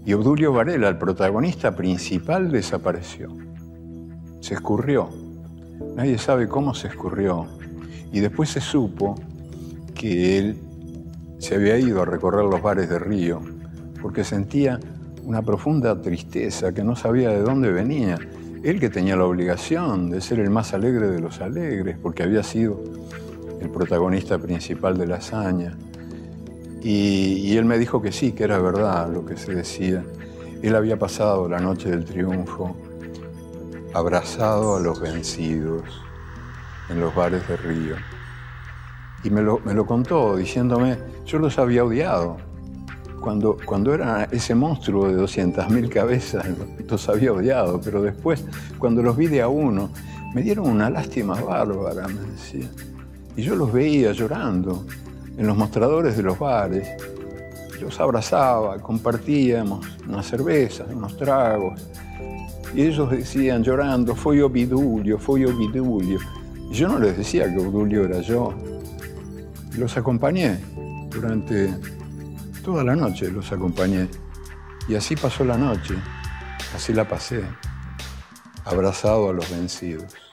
Y Obdulio Varela, el protagonista principal, desapareció. Se escurrió. Nadie sabe cómo se escurrió. Y después se supo que él se había ido a recorrer los bares de Río porque sentía una profunda tristeza que no sabía de dónde venía. Él que tenía la obligación de ser el más alegre de los alegres porque había sido el protagonista principal de la hazaña. Y él me dijo que sí, que era verdad lo que se decía. Él había pasado la noche del triunfo abrazado a los vencidos en los bares de Río. Y me lo contó diciéndome, yo los había odiado. Cuando era ese monstruo de 200.000 cabezas, los había odiado, pero después, cuando los vi de a uno, me dieron una lástima bárbara, me decía. Y yo los veía llorando en los mostradores de los bares. Los abrazaba, compartíamos unas cervezas, unos tragos. Y ellos decían llorando, foi Obdulio, foi Obdulio. Y yo no les decía que Obdulio era yo. Y los acompañé durante toda la noche, los acompañé. Y así pasó la noche, así la pasé, abrazado a los vencidos.